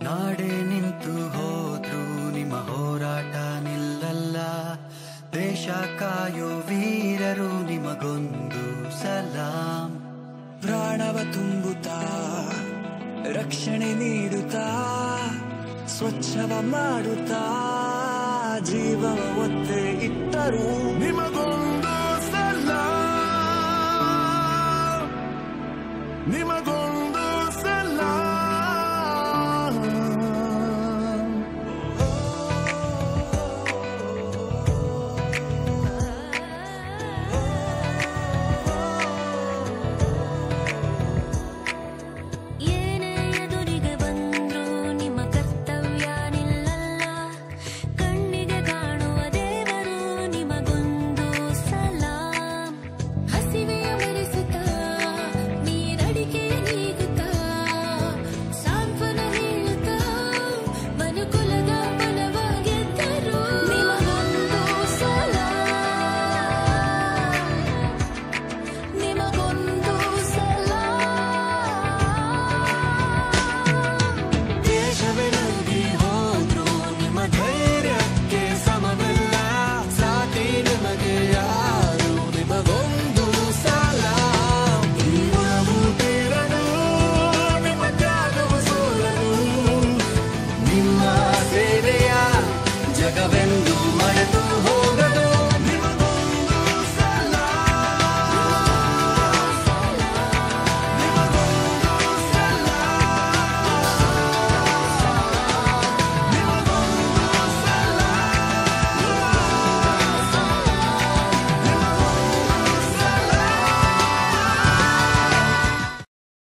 ನಾಡೆ ನಿಂತು ಹೋದ್ರು ನಿಮ್ಮ ಹೋರಾಟ ನಿಲ್ಲಲ್ಲ. ದೇಶ ಕಾಯೋ ವೀರರು ನಿಮಗೊಂದು ಸಲಾಂ. ಪ್ರಾಣವ ತುಂಬುತ್ತಾ ರಕ್ಷಣೆ ನೀಡುತ್ತಾ ಸ್ವಚ್ಛವ ಮಾಡುತ್ತಾ ಜೀವವ ಒತ್ತೆ ಇಟ್ಟರು ನಿಮಗೊಂದು ಸಲಾಂ. ನಿಮಗೊಂದು